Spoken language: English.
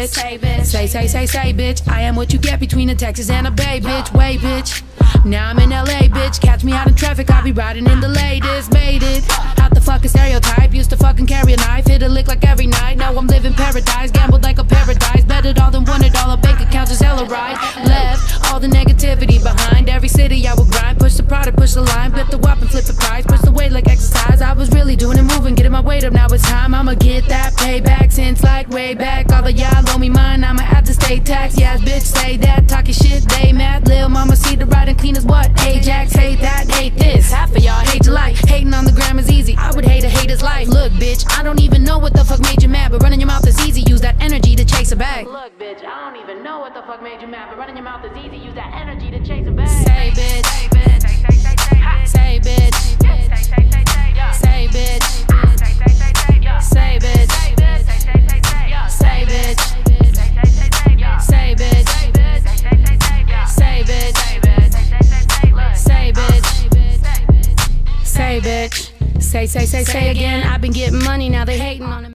bitch. Say, bitch. I am what you get between a Texas and a Bay, bitch. Way, bitch. Now I'm in LA, bitch. Catch me out in traffic, I'll be riding in the latest. Made it out the fucking stereotype. Used to fucking carry a knife, hit a lick like every night. Now I'm living paradise, gambled like a paradise. Betted all then won it all, a bank account just hella right. Left all the negativity behind. Every city I would grind, push the product, push the line. Flip the whop and flip the price, push the weight like exercise. I was really doing it, moving, getting my weight up. Now it's time, I'ma get that payback. Since like way back, all of y'all owe me mine. I'ma have to stay taxed. Yes, bitch, say that, talking shit, they mad. Lil' mama see the ride and clean as what? Ajax, hate that, hate this. Half of y'all hate your life. Hating on the gram is easy, I would hate a hater's life. Look, bitch, I don't even know what the fuck made you mad, but running your mouth is easy, use that energy to chase a bag. Look, bitch, I don't even know what the fuck made you mad, but running your mouth is easy, use that energy to chase a bag. Say, bitch. Say, bitch. Say, bitch. Say, bitch. Say, bitch. Say, bitch. Say, bitch. Say, bitch. Say, bitch. Say again. I've been getting money, now they hating on it.